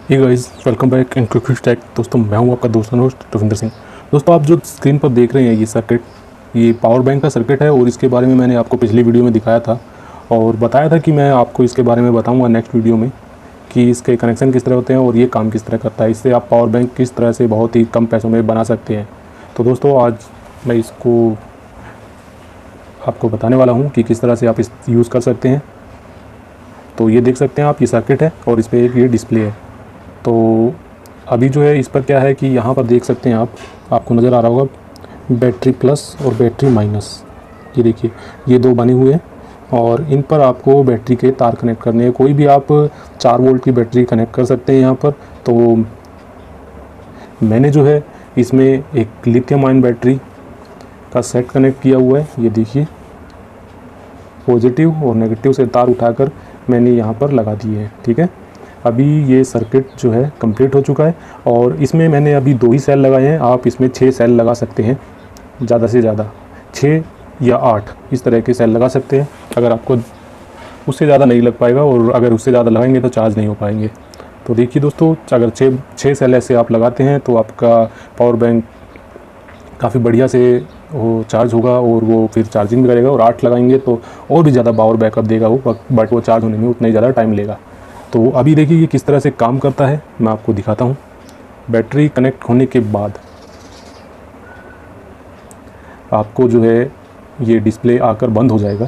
Hey guys, welcome back in quick tech. दोस्तों, मैं हूं आपका दोस्त होस्ट रविंदर सिंह। दोस्तों, आप जो स्क्रीन पर देख रहे हैं ये सर्किट, ये पावर बैंक का सर्किट है और इसके बारे में मैंने आपको पिछली वीडियो में दिखाया था और बताया था कि मैं आपको इसके बारे में बताऊंगा नेक्स्ट वीडियो में कि इसके कनेक्शन किस तरह होते हैं और ये काम किस तरह करता है। इससे आप पावर बैंक किस तरह से बहुत ही कम पैसों में बना सकते हैं। तो दोस्तों, आज मैं इसको आपको बताने वाला हूँ कि किस तरह से आप इस यूज़ कर सकते हैं। तो ये देख सकते हैं आप, ये सर्किट है और इस पर एक ये डिस्प्ले है। तो अभी जो है इस पर क्या है कि यहाँ पर देख सकते हैं आपको नज़र आ रहा होगा बैटरी प्लस और बैटरी माइनस। ये देखिए, ये दो बने हुए हैं और इन पर आपको बैटरी के तार कनेक्ट करने हैं। कोई भी आप 4 वोल्ट की बैटरी कनेक्ट कर सकते हैं यहाँ पर। तो मैंने जो है इसमें एक लिथियम आयन बैटरी का सेट कनेक्ट किया हुआ है। ये देखिए, पॉजिटिव और नेगेटिव से तार उठाकर मैंने यहाँ पर लगा दिए हैं। ठीक है, अभी ये सर्किट जो है कंप्लीट हो चुका है और इसमें मैंने अभी 2 ही सेल लगाए हैं। आप इसमें 6 सेल लगा सकते हैं, ज़्यादा से ज़्यादा 6 या 8 इस तरह के सेल लगा सकते हैं। अगर आपको उससे ज़्यादा नहीं लग पाएगा और अगर उससे ज़्यादा लगाएंगे तो चार्ज नहीं हो पाएंगे। तो देखिए दोस्तों, अगर 6 सेल ऐसे आप लगाते हैं तो आपका पावर बैंक काफ़ी बढ़िया से वो चार्ज होगा और वो फिर चार्जिंग भी करेगा। और 8 लगाएंगे तो और भी ज़्यादा पावर बैकअप देगा वो, बट वो चार्ज होने में उतना ही ज़्यादा टाइम लेगा। तो अभी देखिए ये किस तरह से काम करता है, मैं आपको दिखाता हूँ। बैटरी कनेक्ट होने के बाद आपको जो है ये डिस्प्ले आकर बंद हो जाएगा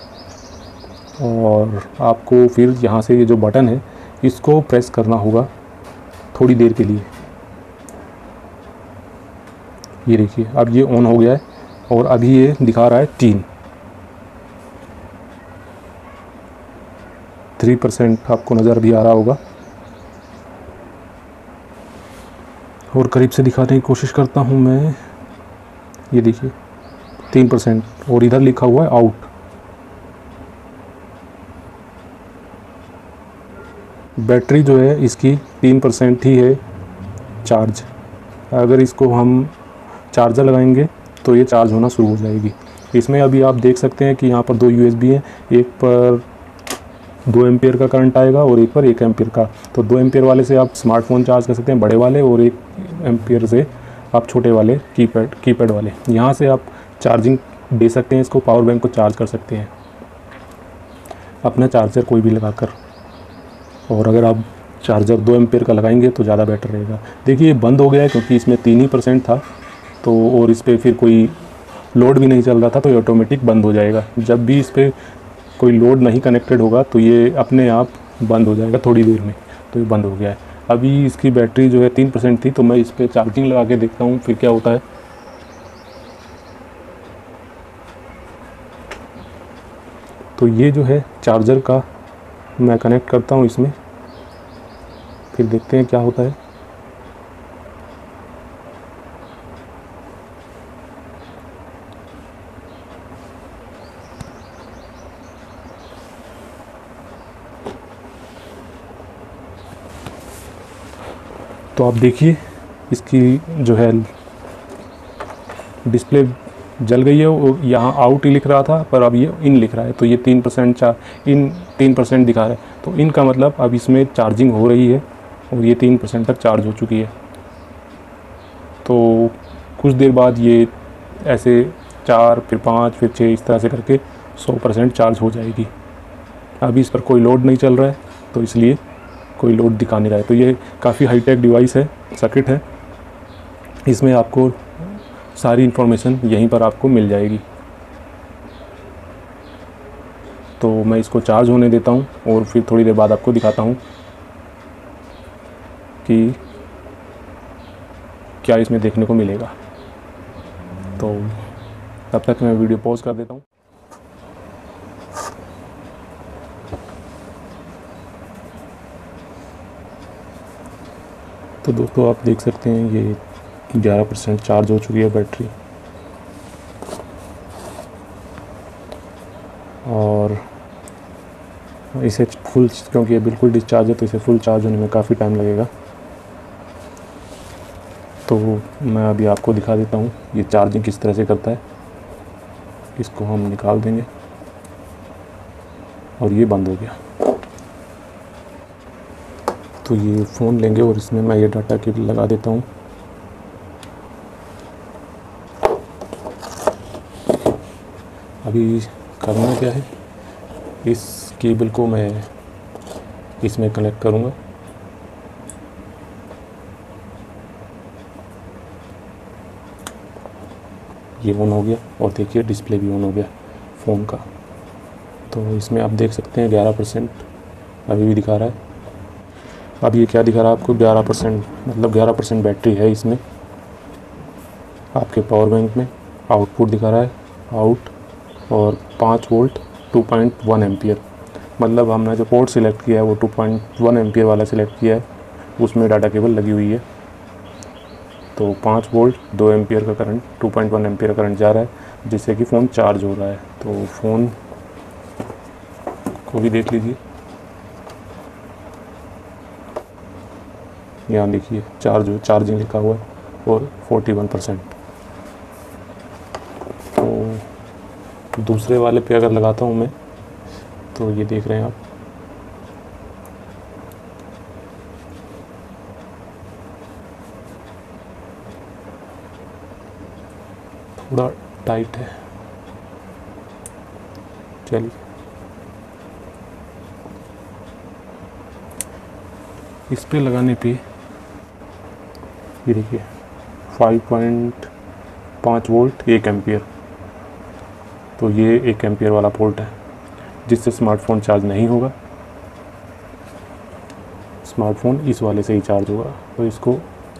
और आपको फिर यहाँ से ये जो बटन है इसको प्रेस करना होगा थोड़ी देर के लिए। ये देखिए, अब ये ऑन हो गया है और अभी ये दिखा रहा है 3% आपको नज़र भी आ रहा होगा। और करीब से दिखाने की कोशिश करता हूँ मैं। ये देखिए 3% और इधर लिखा हुआ है आउट। बैटरी जो है इसकी 3% ही है चार्ज। अगर इसको हम चार्जर लगाएंगे तो ये चार्ज होना शुरू हो जाएगी। इसमें अभी आप देख सकते हैं कि यहाँ पर 2 USB हैं, एक पर 2 एम्पियर का करंट आएगा और एक पर 1 एम्पियर का। तो 2 एम्पियर वाले से आप स्मार्टफोन चार्ज कर सकते हैं, बड़े वाले, और 1 एम्पियर से आप छोटे वाले कीपैड वाले। यहाँ से आप चार्जिंग दे सकते हैं, इसको पावर बैंक को चार्ज कर सकते हैं अपना चार्जर कोई भी लगाकर। और अगर आप चार्जर 2 एम्पियर का लगाएंगे तो ज़्यादा बेटर रहेगा। देखिए, ये बंद हो गया है क्योंकि इसमें 3% था तो, और इस पर फिर कोई लोड भी नहीं चल रहा था तो ये ऑटोमेटिक बंद हो जाएगा। जब भी इस पर कोई लोड नहीं कनेक्टेड होगा तो ये अपने आप बंद हो जाएगा थोड़ी देर में। तो ये बंद हो गया है। अभी इसकी बैटरी जो है 3% थी तो मैं इस पर चार्जिंग लगा के देखता हूँ फिर क्या होता है। तो ये जो है चार्जर का मैं कनेक्ट करता हूँ इसमें, फिर देखते हैं क्या होता है। तो आप देखिए इसकी जो है डिस्प्ले जल गई है। वो यहाँ आउट ही लिख रहा था पर अब ये इन लिख रहा है। तो ये 3% दिखा रहा है। तो इन का मतलब अब इसमें चार्जिंग हो रही है और ये 3% तक चार्ज हो चुकी है। तो कुछ देर बाद ये ऐसे 4 फिर 5 फिर 6 इस तरह से करके 100% चार्ज हो जाएगी। अभी इस पर कोई लोड नहीं चल रहा है तो इसलिए कोई लोड दिखा नहीं रहा है। तो ये काफ़ी हाईटेक डिवाइस है, सर्किट है। इसमें आपको सारी इन्फॉर्मेशन यहीं पर आपको मिल जाएगी। तो मैं इसको चार्ज होने देता हूँ और फिर थोड़ी देर बाद आपको दिखाता हूँ कि क्या इसमें देखने को मिलेगा। तो तब तक मैं वीडियो पॉज कर देता हूँ। तो दोस्तों, आप देख सकते हैं ये 11% चार्ज हो चुकी है बैटरी और इसे फुल, क्योंकि ये बिल्कुल डिस्चार्ज है तो इसे फुल चार्ज होने में काफ़ी टाइम लगेगा। तो मैं अभी आपको दिखा देता हूँ ये चार्जिंग किस तरह से करता है। इसको हम निकाल देंगे और ये बंद हो गया। तो ये फ़ोन लेंगे और इसमें मैं ये डाटा केबल लगा देता हूँ। अभी करना क्या है, इस केबल को मैं इसमें कनेक्ट करूँगा। ये ऑन हो गया और देखिए डिस्प्ले भी ऑन हो गया फ़ोन का। तो इसमें आप देख सकते हैं 11% अभी भी दिखा रहा है। अब ये क्या दिखा रहा है आपको, 11%, मतलब 11% बैटरी है इसमें। आपके पावर बैंक में आउटपुट दिखा रहा है, आउट, और 5 वोल्ट 2.1 एम्पियर। मतलब हमने जो पोर्ट सिलेक्ट किया है वो 2.1 एम्पियर वाला सिलेक्ट किया है, उसमें डाटा केबल लगी हुई है। तो 5 वोल्ट 2 एम्पियर का करंट, 2.1 एम्पियर का करंट जा रहा है, जिससे कि फ़ोन चार्ज हो रहा है। तो फ़ोन को भी देख लीजिए, यहाँ देखिए चार्जिंग लिखा हुआ है और 41%। तो दूसरे वाले पे अगर लगाता हूँ मैं, तो ये देख रहे हैं आप, थोड़ा टाइट है। चलिए, इस पे लगाने पे ये देखिए 5.5 वोल्ट 1 एम्पियर। तो ये 1 एम्पियर वाला पोर्ट है, जिससे स्मार्टफोन चार्ज नहीं होगा। स्मार्टफोन इस वाले से ही चार्ज होगा। तो इसको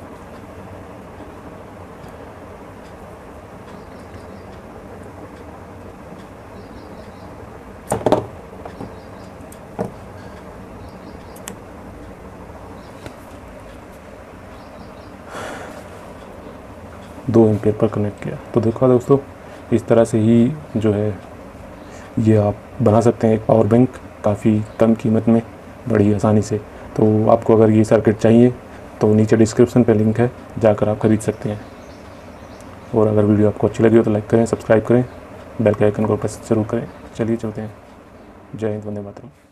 दो एम्पियर पर कनेक्ट किया। तो देखो दोस्तों, इस तरह से ही जो है ये आप बना सकते हैं एक पावर बैंक, काफ़ी कम कीमत में, बड़ी आसानी से। तो आपको अगर ये सर्किट चाहिए तो नीचे डिस्क्रिप्शन पे लिंक है, जाकर आप खरीद सकते हैं। और अगर वीडियो आपको अच्छी लगी हो तो लाइक करें, सब्सक्राइब करें, बेल के आइकन को प्रेस जरूर करें। चलिए चलते हैं। जय हिंद, वंदे मातरम।